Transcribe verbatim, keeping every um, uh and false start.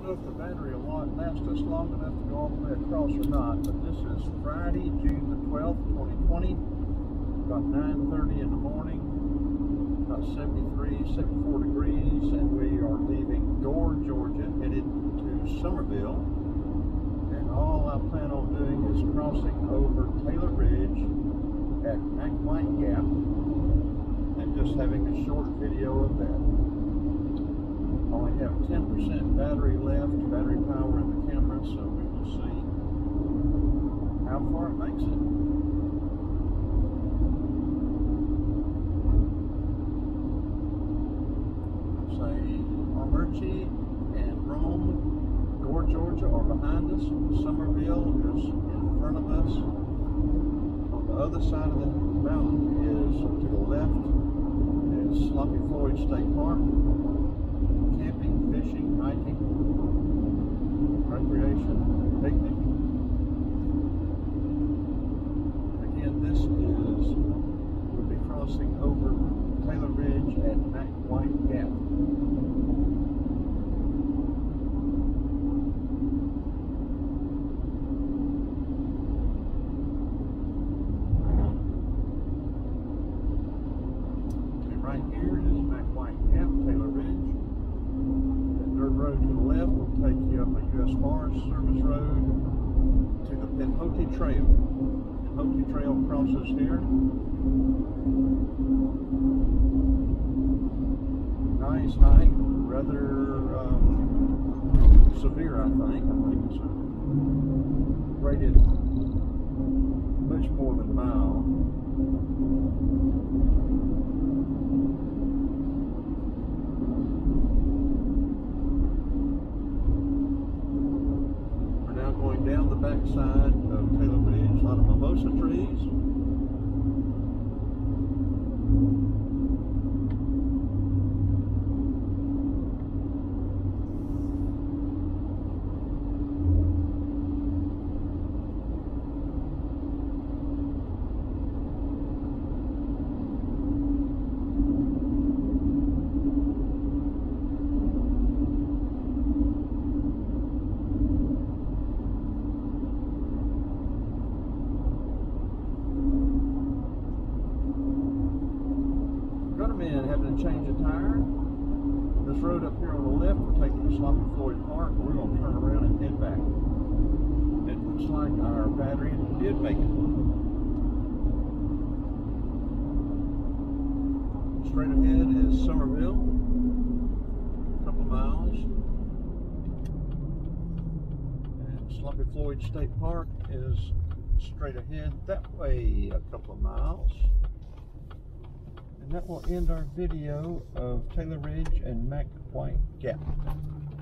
know if the battery will last us long enough to go all the way across or not, but this is Friday, June the twelfth, twenty twenty, about nine thirty in the morning, about seventy-three, seventy-four degrees, and we are leaving Gore, Georgia, headed to Summerville. And all I plan on doing is crossing over Taylor Ridge at Armuchee Ga and just having a short video of that. I only have ten percent battery left, battery power in the camera, so we will see how far it makes it. Say Armuchee and Rome, Gore, Georgia are behind us. Summerville is in front of us. On the other side of the mountain is to the left is Sloppy Floyd State Park. Camping, fishing, hiking, recreation, picnicking. Again, this is, we'll be crossing over Taylor Ridge at Armuchee Ga. Okay, right here is Armuchee Ga, Taylor Ridge. Road to the left will take you up a U S Hwy service road to the Armuchee Trail. Armuchee Trail crosses here. Nice hike, rather um, severe, I think. I think it's rated much more than a mile. Down the backside of Taylor Ridge, a lot of mimosa trees. Man having to change a tire. This road up here on the left will take you to Sloppy Floyd Park. We're going to turn around and head back. It looks like our battery did make it. Straight ahead is Summerville, a couple of miles. And Sloppy Floyd State Park is straight ahead that way a couple of miles. And that will end our video of Taylor Ridge and Armuchee Ga.